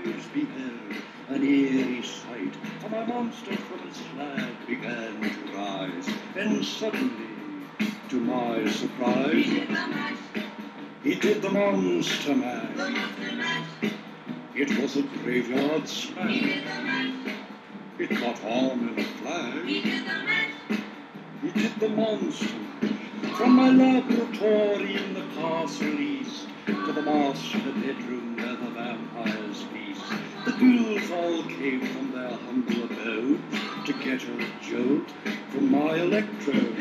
eyes beheld an eerie sight, for my monster from his slab began to rise, and suddenly, to my surprise, he did the monster mash. It was a graveyard smash. It caught on in a flash. He did the monster mash. From my laboratory in the castle east to the master bedroom where the vampires feast, the ghouls all came from their humble abode to get a jolt from my electrode.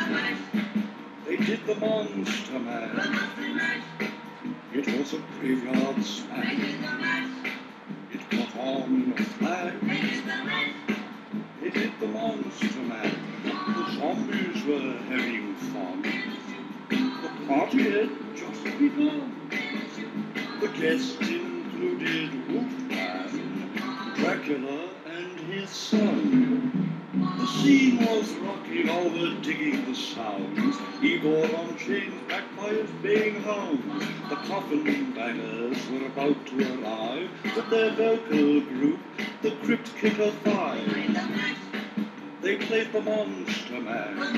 They did the monster mash. It was a graveyard smash. It caught on in a flash. They did the monster mash. The zombies were having fun. The party had just begun. The guests included Wolfman, Dracula, and his son. The scene was rocking, all were digging the sounds. Igor on chains, backed by his baying hounds. The coffin bangers were about to arrive with their vocal group, the Crypt Kicker Five. They played the monster mash.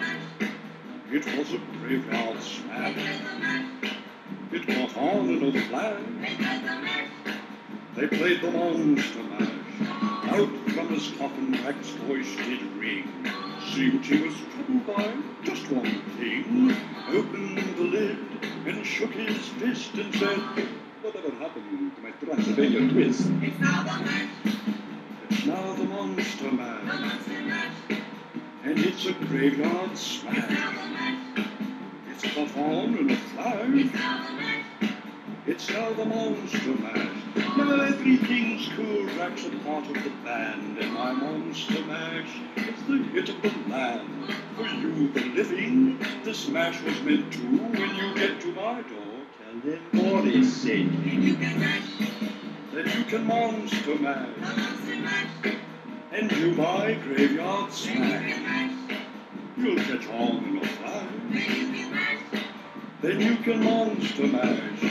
It was a graveyard smash. It caught on in a flash. They played the monster mash. Out from his coffin, Drac's voice did ring. See what he was troubled by? Just one thing. Opened the lid and shook his fist and said, "Whatever happened to my Transylvania twist?" It's now the mash. It's now the monster mash. And it's a graveyard smash. It's caught on in a flash. It's now the monster mash. Now everything's cool. Drac's a part of the band, and my monster mash is the hit of the land. For you, the living, this mash was meant to. When you get to my door, tell them what is said. You can mash. That you can monster mash. And you buy graveyard smash. You'll catch on in a flash. Then you can monster mash.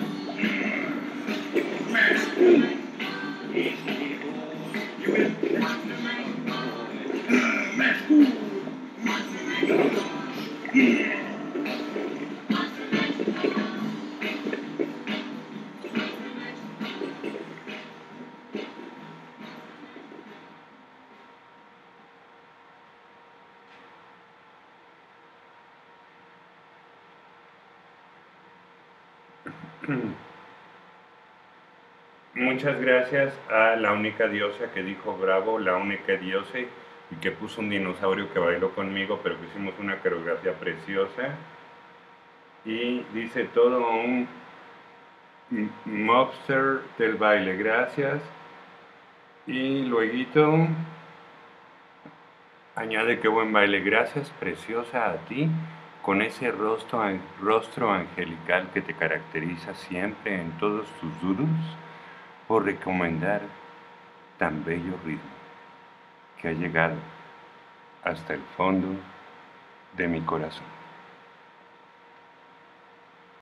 Mash. You will catch mash. Muchas gracias a la única diosa que dijo bravo, la única diosa, y que puso un dinosaurio que bailó conmigo, pero que hicimos una coreografía preciosa. Y dice todo un mobster del baile, gracias. Y luego añade que buen baile, gracias preciosa a ti, con ese rostro angelical que te caracteriza siempre en todos tus duros, por recomendar tan bello ritmo que ha llegado hasta el fondo de mi corazón.